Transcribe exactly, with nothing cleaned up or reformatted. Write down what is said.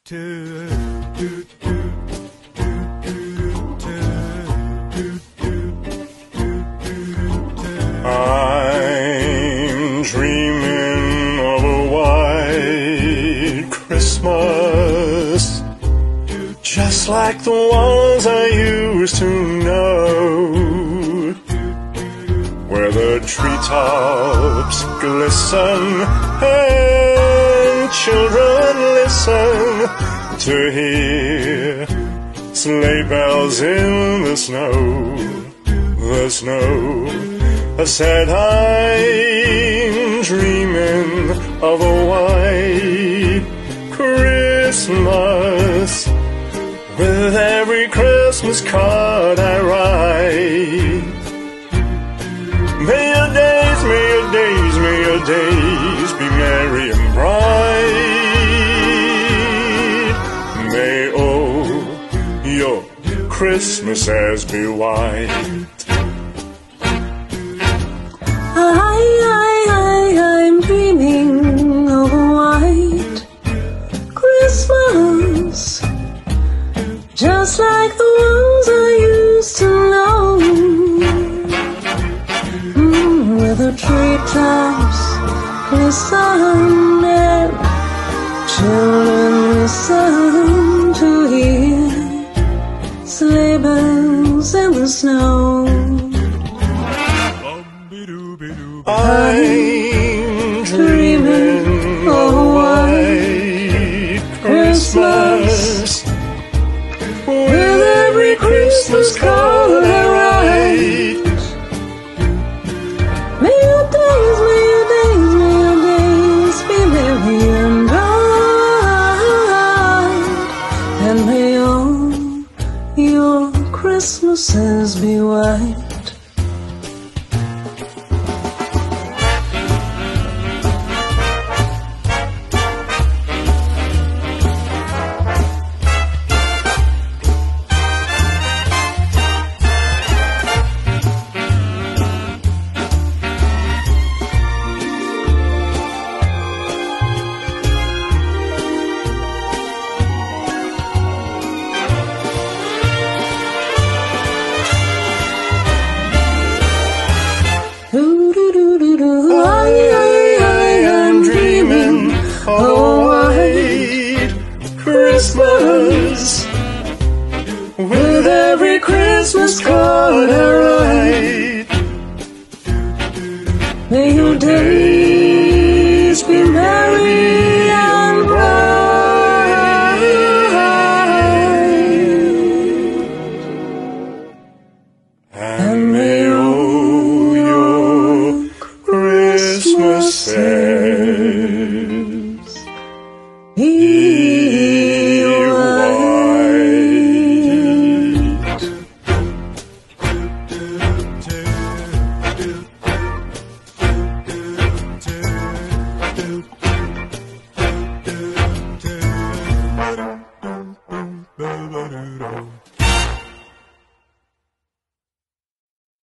I'm dreaming of a white Christmas, just like the ones I used to know, where the treetops glisten and children listen to hear sleigh bells in the snow, the snow. I said I'm dreaming of a white Christmas, with every Christmas card I write. May your days, may your days, may your days be merry and bright. May all your Christmases be white. I, I, I, I'm dreaming of a white Christmas, just like the ones I used to know, mm, where the treetops glisten and children listen to hear sleigh bells in the snow. I'm dreaming of a white Christmas, with every Christmas card I write. May your days, may your days, may your days be merry and bright, and may all your Christmases be white. I'm dreaming of a white Christmas, with every Christmas card